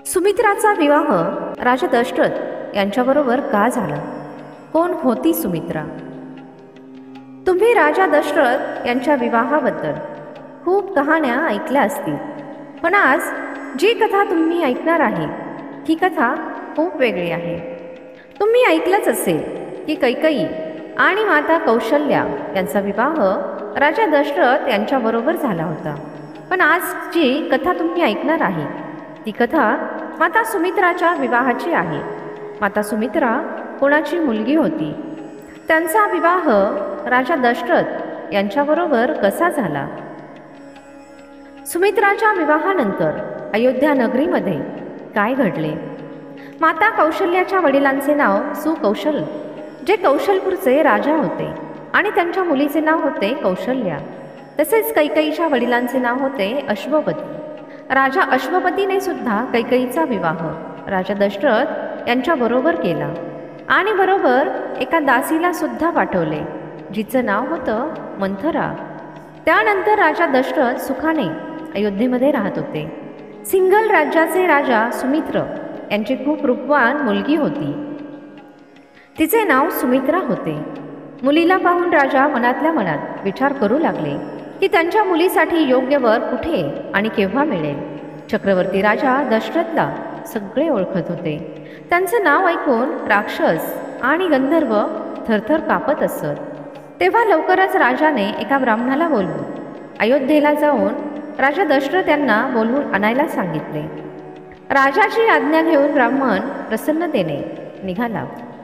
सुमित्राचा विवाह राजा दशरथ यांच्याबरोबर का झाला? कोण होती सुमित्रा? तुम्ही राजा दशरथ यांच्या विवाहाबद्दल खूप कहाण्या ऐकल्या असतील, पण आज जी कथा तुम्ही ऐकणार आहे ही कथा खूप वेगळी आहे. तुम्ही ऐकलंच असेल की कैकेयी आणि माता कौशल्या यांचा विवाह राजा दशरथ यांच्याबरोबर झाला होता. पण आज जी कथा तुम्ही ऐकणार आहे ती कथा माता सुमित्राच्या विवाहाची आहे. माता सुमित्रा कोणाची मुलगी होती? त्यांचा विवाह राजा दशरथ यांच्याबरोबर कसा झाला? सुमित्राच्या विवाहानंतर अयोध्या नगरीमध्ये काय घडले? माता कौशल्याच्या वडिलांचे नाव सुकौशल, जे कौशलपूरचे राजा होते, आणि त्यांच्या मुलीचे नाव होते कौशल्या. तसेच कैकेयीच्या वडिलांचे नाव होते अश्वपती. राजा अश्वपतीने सुद्धा कैकेयीचा विवाह राजा दशरथ यांच्याबरोबर केला आणि बरोबर एका दासीला सुद्धा पाठवले, जिचं नाव होतं मंथरा. त्यानंतर राजा दशरथ सुखाने अयोध्येमध्ये राहत होते. सिंघल राज्याचे राजा सुमित्र यांची खूप रूपवान मुलगी होती. तिचे नाव सुमित्रा होते. मुलीला पाहून राजा मनातल्या मनात विचार करू लागले की त्यांच्या मुलीसाठी योग्य वर कुठे आणि केव्हा मिळेल. चक्रवर्ती राजा दशरथला सगळे ओळखत होते. त्यांचं नाव ऐकून राक्षस आणि गंधर्व थरथर कापत असत. तेव्हा लवकरच राजाने एका ब्राह्मणाला बोलवून अयोध्येला जाऊन राजा दशरथ यांना बोलवून आणायला सांगितले. राजाची आज्ञा घेऊन ब्राह्मण प्रसन्नतेने निघाला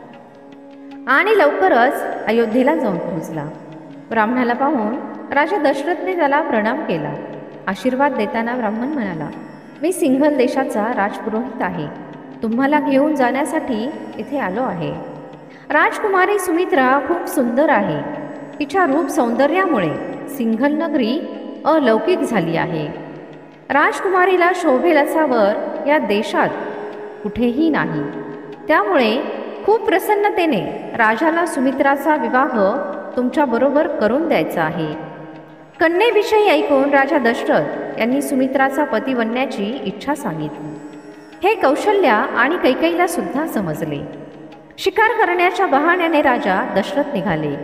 आणि लवकरच अयोध्येला जाऊन पोहोचला. ब्राह्मणाला पाहून राजा दशरथने त्याला प्रणाम केला. आशीर्वाद देताना ब्राह्मण म्हणाला, मी सिंघल देशाचा राजपुरोहित आहे. तुम्हाला घेऊन जाण्यासाठी इथे आलो आहे. राजकुमारी सुमित्रा खूप सुंदर आहे. तिच्या रूप सौंदर्यामुळे सिंघल नगरी अलौकिक झाली आहे. राजकुमारीला शोभेल असा वर या देशात कुठेही नाही. त्यामुळे खूप प्रसन्नतेने राजाला सुमित्राचा विवाह तुमच्याबरोबर करून द्यायचा आहे. कन्येविषयी ऐकून राजा दशरथ यांनी सुमित्राचा पती बनण्याची इच्छा सांगितली. हे कौशल्या आणि कैकेयीला सुद्धा समजले. शिकार करण्याच्या बहाण्याने राजा दशरथ निघाले.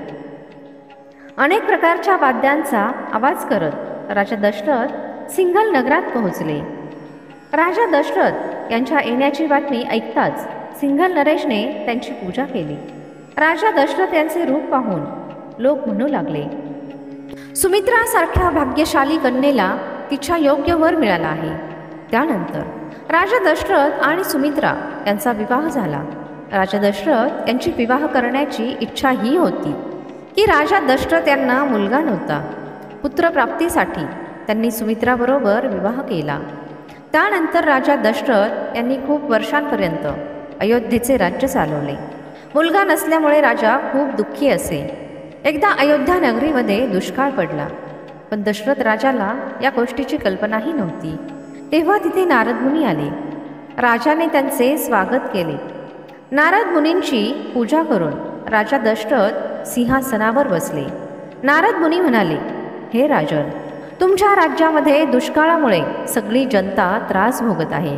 अनेक प्रकारच्या वाद्यांचा आवाज करत राजा दशरथ सिंघल नगरात पोहोचले. राजा दशरथ यांच्या येण्याची बातमी ऐकताच सिंघल नरेशने त्यांची पूजा केली. राजा दशरथ यांचे रूप पाहून लोक म्हणू लागले, सुमित्रासारख्या भाग्यशाली कन्येला तिच्या योग्य वर मिळाला आहे. त्यानंतर राजा दशरथ आणि सुमित्रा यांचा विवाह झाला. राजा दशरथ यांची विवाह करण्याची इच्छा ही होती की राजा दशरथ यांना मुलगा नव्हता. पुत्रप्राप्तीसाठी त्यांनी सुमित्राबरोबर विवाह केला. त्यानंतर राजा दशरथ यांनी खूप वर्षांपर्यंत अयोध्येचे राज्य चालवले. मुलगा नसल्यामुळे राजा खूप दुःखी असे. एकदा अयोध्या नगरीमध्ये दुष्काळ पडला, पण दशरथ राजाला या गोष्टीची कल्पनाही नव्हती. तेव्हा तिथे नारद मुनी आले. राजाने त्यांचे स्वागत केले. नारद मुनींची पूजा करून राजा दशरथ सिंहासनावर बसले. नारद मुनी म्हणाले, हे राजन, तुमच्या राज्यामध्ये दुष्काळामुळे सगळी जनता त्रास भोगत आहे,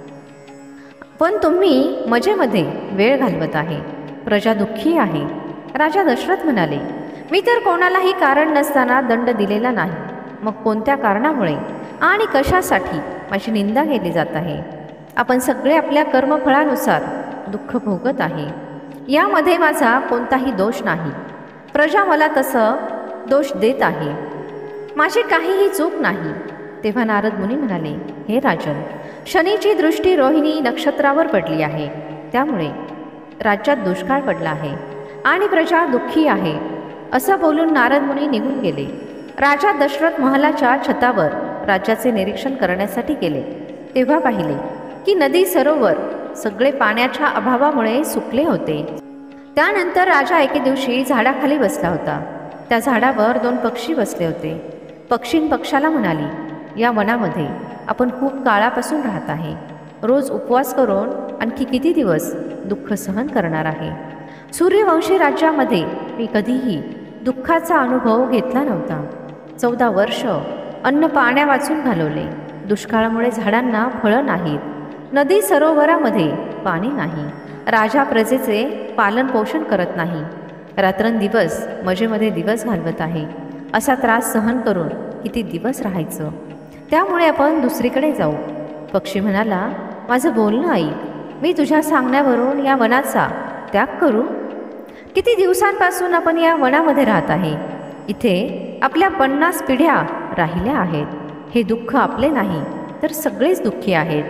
पण तुम्ही मजेमध्ये वेळ घालवत आहे. प्रजा दुःखी आहे. राजा दशरथ म्हणाले, मी तर कोणालाही कारण नसताना दंड दिलेला नाही. मग कोणत्या कारणामुळे आणि कशासाठी माझी निंदा केली जात आहे? आपण सगळे आपल्या कर्मफळानुसार दुःख भोगत आहे. यामध्ये माझा कोणताही दोष नाही. प्रजा मला तसं दोष देत आहे. माझी काहीही चूक नाही. तेव्हा नारद मुनी म्हणाले, हे राजन, शनीची दृष्टी रोहिणी नक्षत्रावर पडली आहे. त्यामुळे राज्यात दुष्काळ पडला आहे आणि प्रजा दुःखी आहे. असं बोलून नारद मुनी निघून गेले. राजा दशरथ महालाच्या छतावर राज्याचे निरीक्षण करण्यासाठी गेले. तेव्हा पाहिले की नदी सरोवर सगळे पाण्याच्या अभावामुळे सुकले होते. त्यानंतर राजा एके दिवशी झाडाखाली बसला होता. त्या झाडावर 2 पक्षी बसले होते. पक्षीन पक्षाला म्हणाली, या वनामध्ये आपण खूप काळापासून राहत आहे. रोज उपवास करून आणखी किती दिवस दुःख सहन करणार आहे? सूर्यवंशी राज्यामध्ये मी कधीही दुःखाचा अनुभव घेतला नव्हता. 14 वर्ष अन्न पाण्या वाचून घालवले. दुष्काळामुळे झाडांना फळं नाहीत. नदी सरोवरामध्ये पाणी नाही. राजा प्रजेचे पालन पोषण करत नाही. रात्रंदिवस मजेमध्ये दिवस घालवत आहे. असा त्रास सहन करून किती दिवस राहायचं? त्यामुळे आपण दुसरीकडे जाऊ. पक्षी म्हणाला, माझं बोलणं ऐक. मी तुझ्या सांगण्यावरून या वनाचा त्याग करू? किती दिवसांपासून आपण या वनामध्ये राहत आहे. इथे आपल्या 50 पिढ्या राहिल्या आहेत. हे दुःख आपले नाही तर सगळेच दुःखी आहेत.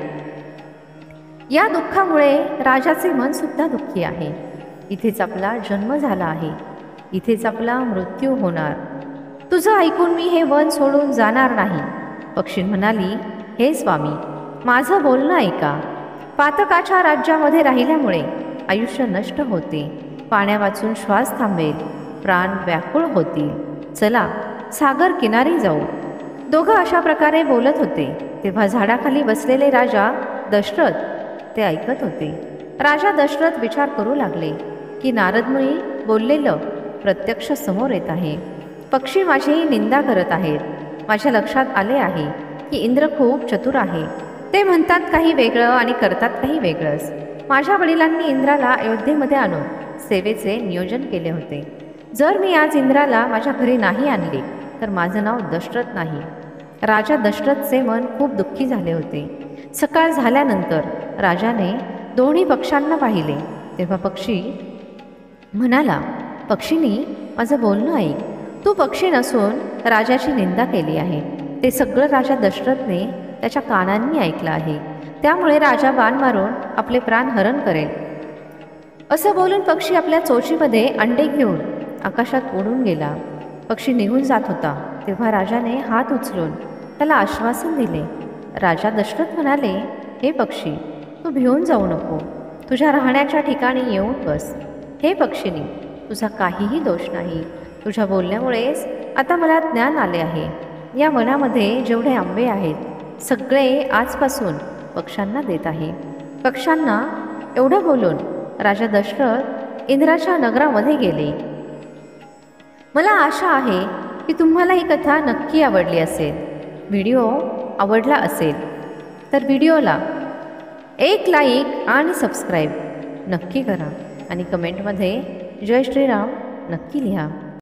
या दुःखामुळे राजाचे मन सुद्धा दुःखी आहे. इथेच आपला जन्म झाला आहे. इथेच आपला मृत्यू होणार. तुझं ऐकून मी हे वन सोडून जाणार नाही. पक्षी म्हणाली, हे स्वामी, माझं बोलणं ऐका. पातकाच्या राज्यामध्ये राहिल्यामुळे आयुष्य नष्ट होते. पाण्या वाचून श्वास थांबेल. प्राण व्याकुळ होतील. चला सागर किनारी जाऊ. दोघं अशा प्रकारे बोलत होते तेव्हा झाडाखाली बसलेले राजा दशरथ ते ऐकत होते. राजा दशरथ विचार करू लागले की नारदमुनी बोललेलं प्रत्यक्ष समोर येत आहे. पक्षी माझीही निंदा करत आहेत. माझ्या लक्षात आले आहे की इंद्र खूप चतुर आहे. ते म्हणतात काही वेगळं आणि करतात काही वेगळंच. माझ्या वडिलांनी इंद्राला अयोध्येमध्ये आणून सेवेचे नियोजन केले होते. जर मी आज इंद्राला माझ्या घरी नाही आणले तर माझं नाव दशरथ नाही. राजा दशरथचे मन खूप दुःखी झाले होते. सकाळ झाल्यानंतर राजाने दोन्ही पक्ष्यांना पाहिले तेव्हा पक्षी म्हणाला, पक्षीनी, माझं बोलणं ऐक. तू पक्षी नसून राजाची निंदा केली आहे. ते सगळं राजा दशरथने त्याच्या कानांनी ऐकलं आहे. त्यामुळे राजा बाण मारून आपले प्राण हरण करेल. असं बोलून पक्षी आपल्या चोचीमध्ये अंडे घेऊन आकाशात उडून गेला. पक्षी निघून जात होता तेव्हा राजाने हात उचलून त्याला आश्वासन दिले. राजा दशरथ म्हणाले, हे पक्षी, तू भिवून जाऊ नको. तुझ्या राहण्याच्या ठिकाणी येऊन बस. हे पक्षीनी, तुझा काहीही दोष नाही. तुझ्या बोलण्यामुळेच आता मला ज्ञान आले आहे. या वनामध्ये जेवढे आंबे आहेत सगळे आजपासून पक्ष्यांना देत आहे. पक्ष्यांना एवढं बोलून राजा दशरथ इंद्राच्या नगरामध्ये गेले. मला आशा आहे की तुम्हाला ही कथा नक्की आवडली असेल. व्हिडिओ आवडला असेल तर व्हिडिओला एक लाईक आणि सबस्क्राईब नक्की करा आणि कमेंटमध्ये जय श्रीराम नक्की लिहा.